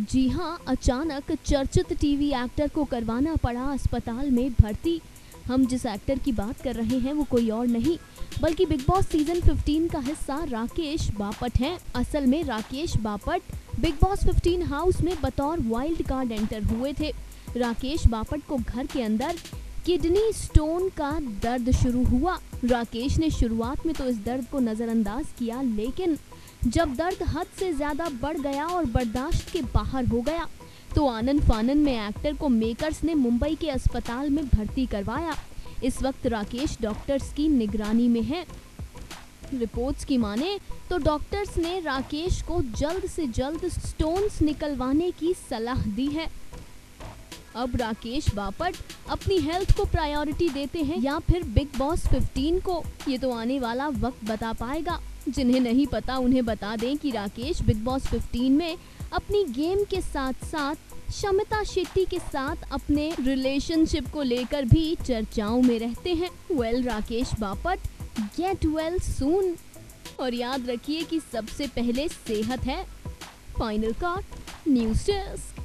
जी हाँ, अचानक चर्चित टीवी एक्टर को करवाना पड़ा अस्पताल में भर्ती। हम जिस एक्टर की बात कर रहे हैं वो कोई और नहीं बल्कि बिग बॉस सीजन 15 का हिस्सा राकेश बापट हैं। असल में Rakesh Bapat big boss 15 house में बतौर वाइल्ड कार्ड एंटर हुए थे। राकेश बापट को घर के अंदर किडनी स्टोन का दर्द शुरू हुआ। राकेश ने शुरुआत में तो इस दर्द को नजरअंदाज किया, लेकिन जब दर्द हद से ज्यादा बढ़ गया और बर्दाश्त के बाहर हो गया तो आनन फानन में एक्टर को मेकर्स ने मुंबई के अस्पताल में भर्ती करवाया। इस वक्त राकेश डॉक्टर्स की निगरानी में है। रिपोर्ट्स की माने तो डॉक्टर्स ने राकेश को जल्द से जल्द स्टोन्स निकलवाने की सलाह दी है। अब राकेश बापट अपनी हेल्थ को प्रायोरिटी देते हैं या फिर बिग बॉस 15 को, ये तो आने वाला वक्त बता पाएगा। जिन्हें नहीं पता उन्हें बता दें कि राकेश बिग बॉस 15 में अपनी गेम के साथ साथ शमिता शेट्टी के साथ अपने रिलेशनशिप को लेकर भी चर्चाओं में रहते हैं। Rakesh Bapat get well soon. और याद रखिए कि सबसे पहले सेहत है। Final cut news desk.